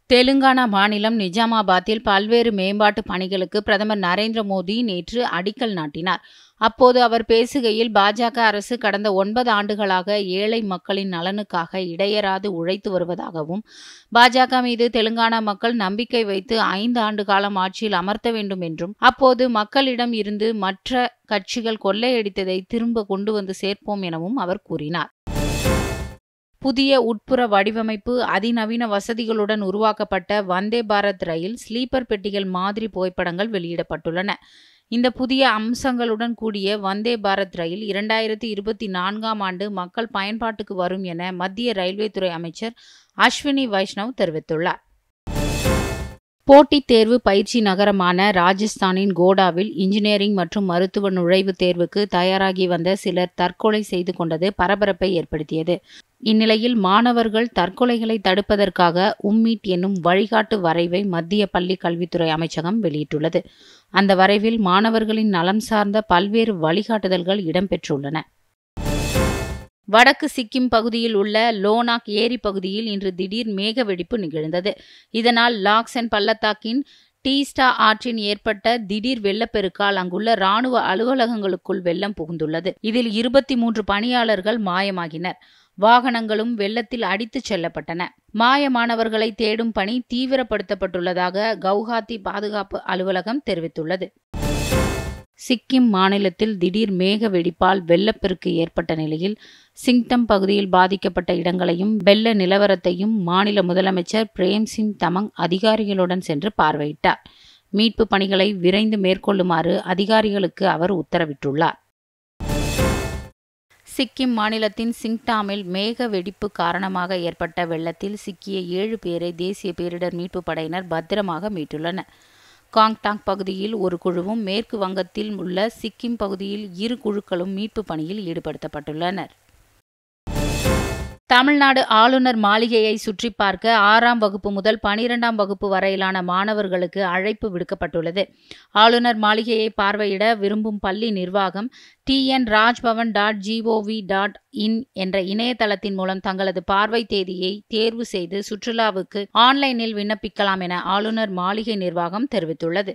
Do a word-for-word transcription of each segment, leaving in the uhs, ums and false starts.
தெலுங்கானா மாநிலம் நிஜாமாபாத்தில் பல்வேறு மேம்பாட்டு பணிகளுக்கு பிரதமர் நரேந்திர மோடி நேற்று அடிக்கல் நாட்டினார். அப்போது அவர் பேசுகையில், பாஜக அரசு கடந்த ஒன்பது ஆண்டுகளாக ஏழை மக்களின் நலனுக்காக இடையறாது உழைத்து வருவதாகவும், பாஜக மீது தெலுங்கானா மக்கள் நம்பிக்கை வைத்து ஐந்து ஆண்டு காலம் ஆட்சியில் அமர்த்த வேண்டும் என்றும், அப்போது மக்களிடம் இருந்து மற்ற கட்சிகள் கொள்ளையடித்ததை திரும்ப கொண்டு வந்து சேர்ப்போம் எனவும் அவர் கூறினார். புதிய உட்புற வடிவமைப்பு, அதிநவீன வசதிகளுடன் உருவாக்கப்பட்ட வந்தே பாரத் ரயில் ஸ்லீப்பர் பெட்டிகள் மாதிரி புகைப்படங்கள் வெளியிடப்பட்டுள்ளன. இந்த புதிய அம்சங்களுடன் கூடிய வந்தே பாரத் ரயில் இரண்டாயிரத்தி இருபத்தி நான்காம் ஆண்டு மக்கள் பயன்பாட்டுக்கு வரும் என மத்திய ரயில்வே துறை அமைச்சர் அஸ்வினி வைஷ்ணவ் தெரிவித்துள்ளார். போட்டித் தேர்வு பயிற்சி நகரமான ராஜஸ்தானின் கோடாவில் இன்ஜினியரிங் மற்றும் மருத்துவ நுழைவுத் தேர்வுக்கு தயாராகி வந்த சிலர் தற்கொலை செய்து கொண்டது பரபரப்பை ஏற்படுத்தியது. இந்நிலையில் மாணவர்கள் தற்கொலைகளை தடுப்பதற்காக உம்மீட் என்னும் வழிகாட்டு வரைவை மத்திய பள்ளி கல்வித்துறை அமைச்சகம் வெளியிட்டுள்ளது. அந்த வரைவில் மாணவர்களின் நலன் சார்ந்த பல்வேறு வழிகாட்டுதல்கள் இடம்பெற்றுள்ளன. வடக்கு சிக்கிம் பகுதியில் உள்ள லோனாக் ஏரி பகுதியில் இன்று திடீர் மேக வெடிப்பு நிகழ்ந்தது. இதனால் லாக்சென் பள்ளத்தாக்கின் டீஸ்டா ஆற்றின் ஏற்பட்ட திடீர் வெள்ளப்பெருக்கால் அங்குள்ள ராணுவ அலுவலகங்களுக்குள் வெள்ளம் புகுந்துள்ளது. இதில் இருபத்தி மூன்று பணியாளர்கள் மாயமாகினர். வாகனங்களும் வெள்ளத்தில் அடித்துச் செல்லப்பட்டன. மாயமானவர்களை தேடும் பணி தீவிரப்படுத்தப்பட்டுள்ளதாக கவுஹாத்தி பாதுகாப்பு அலுவலகம் தெரிவித்துள்ளது. சிக்கிம் மாநிலத்தில் திடீர் மேக வெடிப்பால் வெள்ளப்பெருக்கு ஏற்பட்ட நிலையில் சிங்டம் பகுதியில் பாதிக்கப்பட்ட இடங்களையும் வெள்ள நிலவரத்தையும் மாநில முதலமைச்சர் பிரேம்சிங் தமங் அதிகாரிகளுடன் சென்று பார்வையிட்டார். மீட்பு பணிகளை விரைந்து மேற்கொள்ளுமாறு அதிகாரிகளுக்கு அவர் உத்தரவிட்டுள்ளார். சிக்கிம் மாநிலத்தின் சிங்டாமில் மேக வெடிப்பு காரணமாக ஏற்பட்ட வெள்ளத்தில் சிக்கிய ஏழு பேரை தேசிய பேரிடர் மீட்பு படையினர் பத்திரமாக மீட்டுள்ளனர். காங்டாங் பகுதியில் ஒரு குழுவும், மேற்கு வங்கத்தில் உள்ள சிக்கிம் பகுதியில் இரு குழுக்களும் மீட்பு பணியில் ஈடுபடுத்தப்பட்டுள்ளனர். தமிழ்நாடு ஆளுநர் மாளிகையை சுற்றி பார்க்க ஆறாம் வகுப்பு முதல் பனிரெண்டாம் வகுப்பு வரையிலான மாணவர்களுக்கு அழைப்பு விடுக்கப்பட்டுள்ளது. ஆளுநர் மாளிகையை பார்வையிட விரும்பும் பள்ளி நிர்வாகம் T N Rajbhavan dot gov dot in என்ற இணையதளத்தின் மூலம் தங்களது பார்வை தேதியை தேர்வு செய்து சுற்றுலாவுக்கு ஆன்லைனில் விண்ணப்பிக்கலாம் என ஆளுநர் மாளிகை நிர்வாகம் தெரிவித்துள்ளது.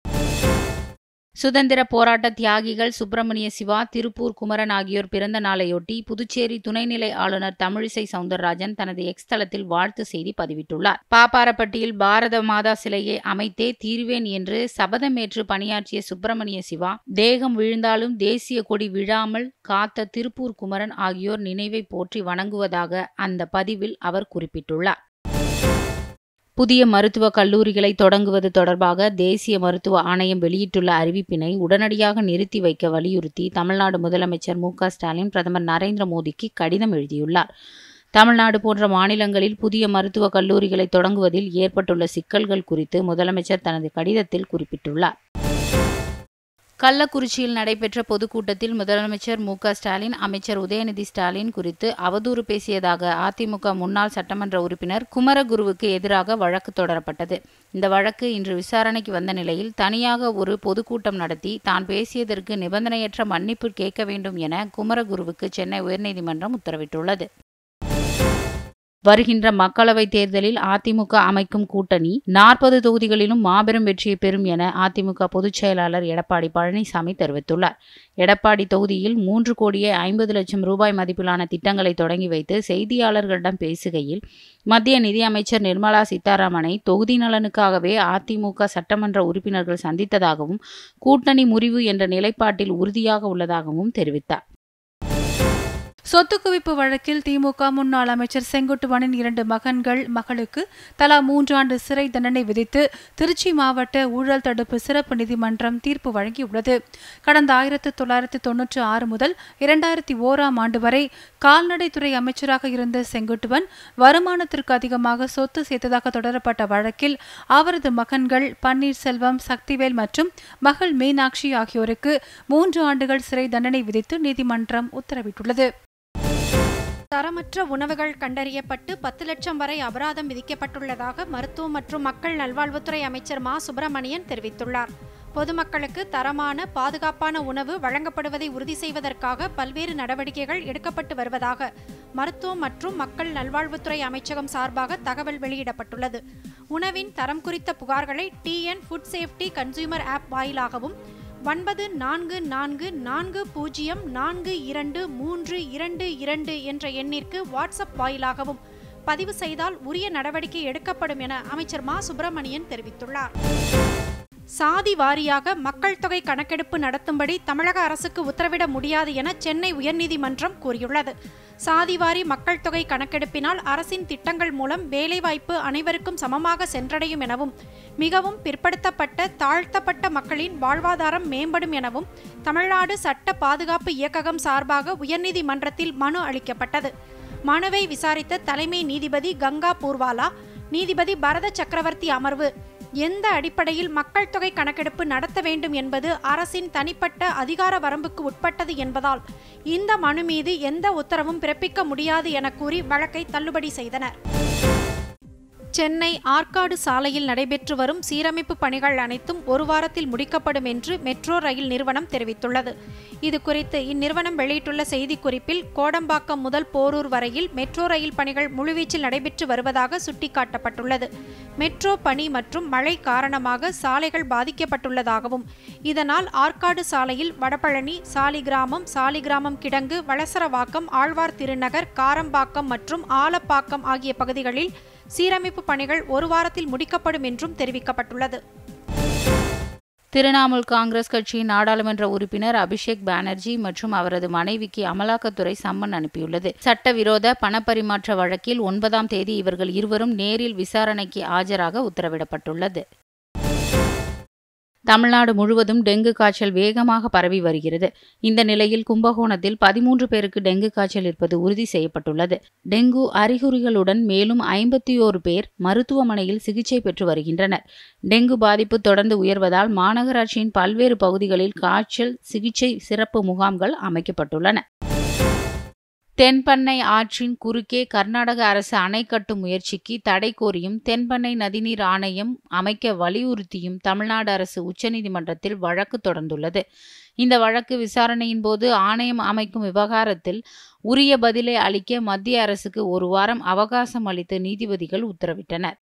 சுதந்திர போராட்ட தியாகிகள் சுப்பிரமணிய சிவா, திருப்பூர் குமரன் ஆகியோர் பிறந்த நாளையொட்டி புதுச்சேரி துணைநிலை ஆளுநர் தமிழிசை சவுந்தரராஜன் தனது எக்ஸ் தளத்தில் வாழ்த்து செய்தி பதிவிட்டுள்ளார். பாப்பாரப்பட்டியில் பாரத மாதா சிலையை அமைத்தே தீர்வேன் என்று சபதமேற்று பணியாற்றிய சுப்பிரமணிய சிவா, தேகம் விழுந்தாலும் தேசிய கொடி விழாமல் காத்த திருப்பூர் குமரன் ஆகியோர் நினைவை போற்றி வணங்குவதாக அந்த பதிவில் அவர் குறிப்பிட்டுள்ளார். புதிய மருத்துவக் கல்லூரிகளை தொடங்குவது தொடர்பாக தேசிய மருத்துவ ஆணையம் வெளியிட்டுள்ள அறிவிப்பினை உடனடியாக நிறுத்தி வைக்க வலியுறுத்தி தமிழ்நாடு முதலமைச்சர் மு க ஸ்டாலின் பிரதமர் நரேந்திர மோடிக்கு கடிதம் எழுதியுள்ளார். தமிழ்நாடு போன்ற மாநிலங்களில் புதிய மருத்துவக் கல்லூரிகளை தொடங்குவதில் ஏற்பட்டுள்ள சிக்கல்கள் குறித்து முதலமைச்சர் தனது கடிதத்தில் குறிப்பிட்டுள்ளார். கள்ளக்குறிச்சியில் நடைபெற்ற பொதுக்கூட்டத்தில் முதலமைச்சர் மு க ஸ்டாலின், அமைச்சர் உதயநிதி ஸ்டாலின் குறித்து அவதூறு பேசியதாக அதிமுக முன்னாள் சட்டமன்ற உறுப்பினர் குமரகுருவுக்கு எதிராக வழக்கு தொடரப்பட்டது. இந்த வழக்கு இன்று விசாரணைக்கு வந்த நிலையில் தனியாக ஒரு பொதுக்கூட்டம் நடத்தி தான் பேசியதற்கு நிபந்தனையற்ற மன்னிப்பு கேட்க வேண்டும் என குமரகுருவுக்கு சென்னை உயர்நீதிமன்றம் உத்தரவிட்டுள்ளது. வருகின்ற மக்களவைத் தேர்தலில் அதிமுக அமைக்கும் கூட்டணி நாற்பது தொகுதிகளிலும் மாபெரும் வெற்றியை பெறும் என அதிமுக பொதுச் செயலாளர் எடப்பாடி பழனிசாமி தெரிவித்துள்ளார். எடப்பாடி தொகுதியில் மூன்று கோடியே ஐம்பது லட்சம் ரூபாய் மதிப்பிலான திட்டங்களை தொடங்கி வைத்து செய்தியாளர்களிடம் பேசுகையில், மத்திய நிதியமைச்சர் நிர்மலா சீதாராமனை தொகுதி நலனுக்காகவே அதிமுக சட்டமன்ற உறுப்பினர்கள் சந்தித்ததாகவும், கூட்டணி முறிவு என்ற நிலைப்பாட்டில் உறுதியாக உள்ளதாகவும் தெரிவித்தார். சொத்து குவிப்பு வழக்கில் திமுக முன்னாள் அமைச்சர் செங்குட்டுவனின் இரண்டு மகன்கள் மகளுக்கு தலா மூன்றாண்டு சிறை தண்டனை விதித்து திருச்சி மாவட்ட ஊழல் தடுப்பு சிறப்பு நீதிமன்றம் தீர்ப்பு வழங்கியுள்ளது. கடந்த ஆயிரத்து தொள்ளாயிரத்து தொன்னூற்றி ஆறு முதல் இரண்டாயிரத்தி ஓராம் ஆண்டு வரை கால்நடைத்துறை அமைச்சராக இருந்த செங்குட்டுவன் வருமானத்திற்கு அதிகமாக சொத்து சேர்த்ததாக தொடரப்பட்ட வழக்கில் அவரது மகன்கள் பன்னீர்செல்வம், சக்திவேல் மற்றும் மகள் மீனாட்சி ஆகியோருக்கு மூன்று ஆண்டுகள் சிறை தண்டனை விதித்து நீதிமன்றம் உத்தரவிட்டுள்ளது. தரமற்ற உணவுகள் கண்டறியப்பட்டு பத்து லட்சம் வரை அபராதம் விதிக்கப்பட்டுள்ளதாக மருத்துவ மற்றும் மக்கள் நல்வாழ்வுத்துறை அமைச்சர் மா சுப்பிரமணியன் தெரிவித்துள்ளார். பொதுமக்களுக்கு தரமான பாதுகாப்பான உணவு வழங்கப்படுவதை உறுதி செய்வதற்காக பல்வேறு நடவடிக்கைகள் எடுக்கப்பட்டு வருவதாக மருத்துவம் மற்றும் மக்கள் நல்வாழ்வுத்துறை அமைச்சகம் சார்பாக தகவல் வெளியிடப்பட்டுள்ளது. உணவின் தரம் குறித்த புகார்களை TN food safety consumer app வாயிலாகவும் ஒன்பது நான்கு நான்கு நான்கு பூஜ்ஜியம் நான்கு இரண்டு மூன்று இரண்டு இரண்டு என்ற எண்ணிற்கு வாட்ஸ்அப் வாயிலாகவும் பதிவு செய்தால் உரிய நடவடிக்கை எடுக்கப்படும் என அமைச்சர் மா சுப்பிரமணியன் தெரிவித்துள்ளார். சாதி வாரியாக மக்கள் தொகை கணக்கெடுப்பு நடத்தும்படி தமிழக அரசுக்கு உத்தரவிட முடியாது என சென்னை உயர்நீதிமன்றம் கூறியுள்ளது. சாதிவாரி மக்கள் தொகை கணக்கெடுப்பினால் அரசின் திட்டங்கள் மூலம் வேலைவாய்ப்பு அனைவருக்கும் சமமாக சென்றடையும் எனவும் மிகவும் பிற்படுத்தப்பட்ட தாழ்த்தப்பட்ட மக்களின் வாழ்வாதாரம் மேம்படும் எனவும் தமிழ்நாடு சட்ட பாதுகாப்பு இயக்ககம் சார்பாக உயர்நீதிமன்றத்தில் மனு அளிக்கப்பட்டது. மனுவை விசாரித்த தலைமை நீதிபதி கங்கா பூர்வாலா, நீதிபதி பரத சக்கரவர்த்தி அமர்வு எந்த அடிப்படையில் மக்கள் தொகை கணக்கெடுப்பு நடத்த வேண்டும் என்பது அரசின் தனிப்பட்ட அதிகார வரம்புக்கு உட்பட்டது என்பதால் இந்த மனு மீது எந்த உத்தரவும் பிறப்பிக்க முடியாது என கூறி வழக்கை தள்ளுபடி செய்தனர். சென்னை ஆற்காடு சாலையில் நடைபெற்று வரும் சீரமைப்பு பணிகள் அனைத்தும் ஒரு வாரத்தில் முடிக்கப்படும் என்று மெட்ரோ ரயில் நிறுவனம் தெரிவித்துள்ளது. இது குறித்து இந்நிறுவனம் வெளியிட்டுள்ள செய்திக்குறிப்பில் கோடம்பாக்கம் முதல் போரூர் வரையில் மெட்ரோ ரயில் பணிகள் முழுவீச்சில் நடைபெற்று வருவதாக சுட்டிக்காட்டப்பட்டுள்ளது. மெட்ரோ பணி மற்றும் மழை காரணமாக சாலைகள் பாதிக்கப்பட்டுள்ளதாகவும் இதனால் ஆற்காடு சாலையில் வடபழனி, சாலிகிராமம், சாலிகிராமம் கிடங்கு, வளசரவாக்கம், ஆழ்வார் திருநகர், காரம்பாக்கம் மற்றும் ஆலப்பாக்கம் ஆகிய பகுதிகளில் சீரமைப்பு பணிகள் ஒரு வாரத்தில் முடிக்கப்படும் என்றும் தெரிவிக்கப்பட்டுள்ளது. திரிணாமுல் காங்கிரஸ் கட்சியின் நாடாளுமன்ற உறுப்பினர் அபிஷேக் பானர்ஜி மற்றும் அவரது மனைவிக்கு அமலாக்கத்துறை சம்மன் அனுப்பியுள்ளது. சட்டவிரோத பணப்பரிமாற்ற வழக்கில் ஒன்பதாம் தேதி இவர்கள் இருவரும் நேரில் விசாரணைக்கு ஆஜராக உத்தரவிடப்பட்டுள்ளது. தமிழ்நாடு முழுவதும் டெங்கு காய்ச்சல் வேகமாக பரவி வருகிறது. இந்த நிலையில் கும்பகோணத்தில் பதிமூன்று பேருக்கு டெங்கு காய்ச்சல் இருப்பது உறுதி செய்யப்பட்டுள்ளது. டெங்கு அறிகுறிகளுடன் மேலும் ஐம்பத்தி ஓரு பேர் மருத்துவமனையில் சிகிச்சை பெற்று வருகின்றனர். டெங்கு பாதிப்பு தொடர்ந்து உயர்வதால் மாநகராட்சியின் பல்வேறு பகுதிகளில் காய்ச்சல் சிகிச்சை சிறப்பு முகாம்கள் அமைக்கப்பட்டுள்ளன. தென்பெண்ணை ஆற்றின் குறுக்கே கர்நாடக அரசு அணை கட்டும் முயற்சிக்கு தடை கோரியும் தென்பெண்ணை நதிநீர் ஆணையம் அமைக்க வலியுறுத்தியும் தமிழ்நாடு அரசு உச்சநீதிமன்றத்தில் வழக்கு தொடர்ந்துள்ளது. இந்த வழக்கு விசாரணையின் போது ஆணையம் அமைக்கும் விவகாரத்தில் உரிய பதிலை அளிக்க மத்திய அரசுக்கு ஒரு வாரம் அவகாசம் அளித்து நீதிபதிகள் உத்தரவிட்டனர்.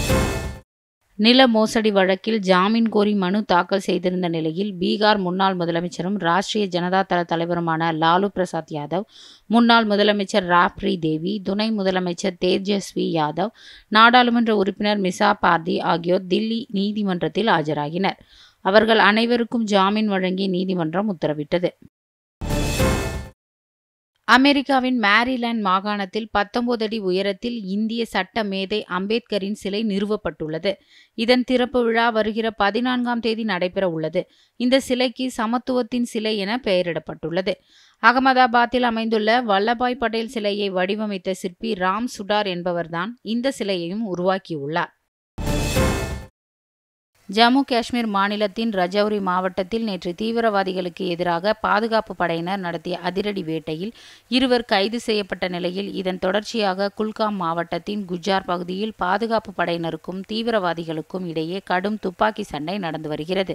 நில மோசடி வழக்கில் ஜாமீன் கோரி மனு தாக்கல் செய்திருந்த நிலையில் பீகார் முன்னாள் முதலமைச்சரும் ராஷ்டிரிய ஜனதா தள தலைவருமான லாலு பிரசாத் யாதவ், முன்னாள் முதலமைச்சர் ராப்ரி தேவி, துணை முதலமைச்சர் தேஜஸ்வி யாதவ், நாடாளுமன்ற உறுப்பினர் மிசா பார்தி ஆகியோர் தில்லி நீதிமன்றத்தில் ஆஜராகினர். அவர்கள் அனைவருக்கும் ஜாமீன் வழங்கி நீதிமன்றம் உத்தரவிட்டது. அமெரிக்காவின் மேரிலாந்து மாகாணத்தில் பத்தொன்பது அடி உயரத்தில் இந்திய சட்ட மேதை அம்பேத்கரின் சிலை நிறுவப்பட்டுள்ளது. இதன் திறப்பு விழா வருகிற பதினான்காம் தேதி நடைபெற உள்ளது. இந்த சிலைக்கு சமத்துவத்தின் சிலை என பெயரிடப்பட்டுள்ளது. அகமதாபாத்தில் அமைந்துள்ள வல்லபாய் படேல் சிலையை வடிவமைத்த சிற்பி ராம் சுடார் என்பவர்தான் இந்த சிலையையும் உருவாக்கியுள்ளார். ஜம்மு காஷ்மீர் மாநிலத்தின் ரஜௌரி மாவட்டத்தில் நேற்று தீவிரவாதிகளுக்கு எதிராக பாதுகாப்பு படையினர் நடத்திய அதிரடி வேட்டையில் இருவர் கைது செய்யப்பட்ட நிலையில் இதன் தொடர்ச்சியாக குல்காம் மாவட்டத்தின் குஜார் பகுதியில் பாதுகாப்பு படையினருக்கும் தீவிரவாதிகளுக்கும் இடையே கடும் துப்பாக்கி சண்டை நடந்து வருகிறது.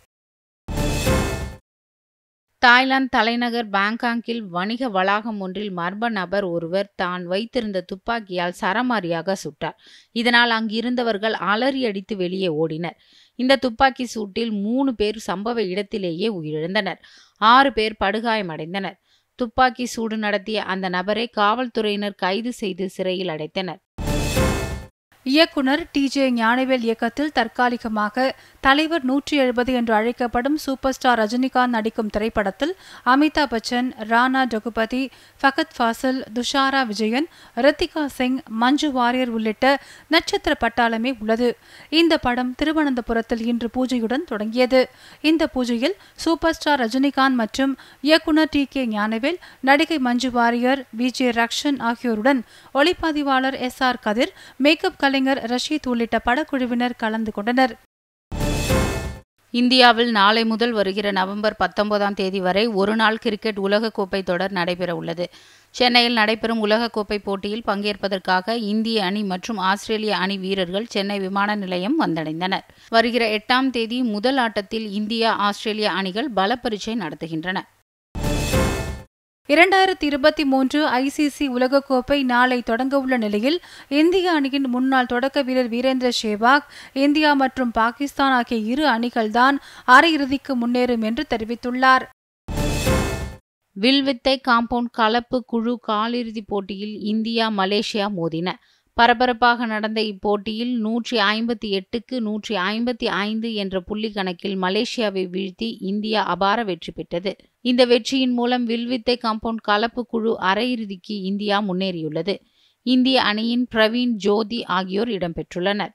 தாய்லாந்து தலைநகர் பாங்காக்கில் வணிக வளாகம் ஒன்றில் மர்ம நபர் ஒருவர் தான் வைத்திருந்த துப்பாக்கியால் சரமாரியாக சுட்டார். இதனால் அங்கிருந்தவர்கள் அலறி அடித்து வெளியே ஓடினர். இந்த துப்பாக்கி சூட்டில் மூணு பேர் சம்பவ இடத்திலேயே உயிரிழந்தனர். ஆறு பேர் படுகாயமடைந்தனர். துப்பாக்கி சூடு நடத்திய அந்த நபரை காவல்துறையினர் கைது செய்து சிறையில் அடைத்தனர். இயக்குனர் டி ஜே ஞானவேல் இயக்கத்தில் தற்காலிகமாக தலைவர் நூற்றி எழுபது என்று அழைக்கப்படும் சூப்பர் ஸ்டார் ரஜினிகாந்த் நடிக்கும் திரைப்படத்தில் அமிதாப் பச்சன், ராணா டகுபதி, ஃபகத் ஃபாசில், துஷாரா விஜயன், ரித்திகா சிங், மஞ்சு வாரியர் உள்ளிட்ட நட்சத்திர பட்டாளமே உள்ளது. இந்த படம் திருவனந்தபுரத்தில் இன்று பூஜையுடன் தொடங்கியது. இந்த பூஜையில் சூப்பர் ஸ்டார் ரஜினிகாந்த் மற்றும் இயக்குனர் டி கே ஞானவேல், நடிகை மஞ்சு வாரியர், வி ஜே ரக்ஷன் ஆகியோருடன் ஒளிப்பதிவாளர் எஸ் ஆர் கதிர், மேக்கப் கலை ரஷீத் உள்ளிட்ட படக்குழுவினர் கலந்து கொண்டனர். இந்தியாவில் நாளை முதல் வருகிற நவம்பர் பத்தொன்பதாம் தேதி வரை ஒருநாள் கிரிக்கெட் உலகக்கோப்பை தொடர் நடைபெற உள்ளது. சென்னையில் நடைபெறும் உலகக்கோப்பை போட்டியில் பங்கேற்பதற்காக இந்திய அணி மற்றும் ஆஸ்திரேலிய அணி வீரர்கள் சென்னை விமான நிலையம் வந்தடைந்தனர். வருகிற எட்டாம் தேதி முதல் ஆட்டத்தில் இந்தியா ஆஸ்திரேலிய அணிகள் பலப்பரீட்சை நடத்துகின்றன. இரண்டாயிரத்தி இருபத்தி மூன்று ஐசிசி உலகக்கோப்பை நாளை தொடங்கவுள்ள நிலையில் இந்திய அணியின் முன்னாள் தொடக்க வீரர் வீரேந்திர சேவாக் இந்தியா மற்றும் பாகிஸ்தான் ஆகிய இரு அணிகள்தான் அரையிறுதிக்கு முன்னேறும் என்று தெரிவித்துள்ளார். வில்வித்தை காம்பவுண்ட் கலப்பு குழு காலிறுதிப் போட்டியில் இந்தியா மலேசியா மோதின. பரபரப்பாக நடந்த இப்போட்டியில் நூற்றி ஐம்பத்தி எட்டுக்கு நூற்றி ஐம்பத்தி ஐந்து என்ற புள்ளி கணக்கில் மலேசியாவை வீழ்த்தி இந்தியா அபார வெற்றி பெற்றது. இந்த வெற்றியின் மூலம் வில்வித்தை காம்பவுண்ட் கலப்பு குழு அரையிறுதிக்கு இந்தியா முன்னேறியுள்ளது. இந்திய அணியின் பிரவீன், ஜோதி ஆகியோர் இடம்பெற்றுள்ளனர்.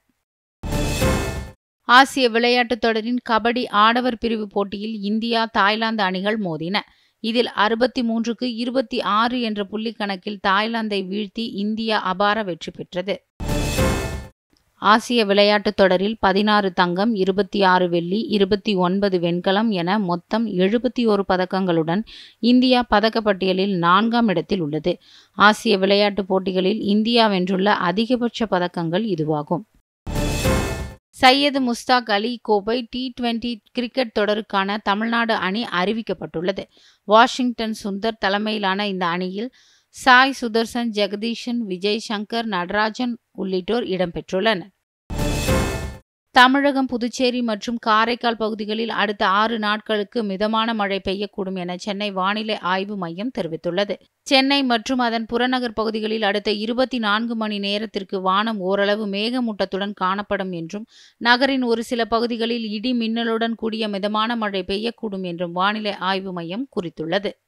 ஆசிய விளையாட்டுத் தொடரின் கபடி ஆடவர் பிரிவு போட்டியில் இந்தியா தாய்லாந்து அணிகள் மோதின. இதில் அறுபத்தி மூன்றுக்கு இருபத்தி ஆறு என்ற புள்ளி கணக்கில் தாய்லாந்தை வீழ்த்தி இந்தியா அபார வெற்றி பெற்றது. ஆசிய விளையாட்டுத் தொடரில் பதினாறு தங்கம், இருபத்தி ஆறு வெள்ளி, இருபத்தி ஒன்பது வெண்கலம் என மொத்தம் எழுபத்தி ஒரு பதக்கங்களுடன் இந்தியா பதக்கப்பட்டியலில் நான்காம் இடத்தில் உள்ளது. ஆசிய விளையாட்டுப் போட்டிகளில் இந்தியா வென்றுள்ள அதிகபட்ச பதக்கங்கள் இதுவாகும். சையது முஸ்தாக் அலி கோப்பை டி டுவெண்டி கிரிக்கெட் தொடருக்கான தமிழ்நாடு அணி அறிவிக்கப்பட்டுள்ளது. வாஷிங்டன் சுந்தர் தலைமையிலான இந்த அணியில் சாய் சுதர்சன், ஜெகதீஷன், விஜய் சங்கர், நடராஜன் உள்ளிட்டோர் இடம்பெற்றுள்ளனர். தமிழகம், புதுச்சேரி மற்றும் காரைக்கால் பகுதிகளில் அடுத்த ஆறு நாட்களுக்கு மிதமான மழை பெய்யக்கூடும் என சென்னை வானிலை ஆய்வு மையம் தெரிவித்துள்ளது. சென்னை மற்றும் அதன் புறநகர் பகுதிகளில் அடுத்த இருபத்தி நான்கு மணி நேரத்திற்கு வானம் ஓரளவு மேகமூட்டத்துடன் காணப்படும் என்றும், நகரின் ஒரு சில பகுதிகளில் இடி மின்னலுடன் கூடிய மிதமான மழை பெய்யக்கூடும் என்றும் வானிலை ஆய்வு மையம் குறித்துள்ளது.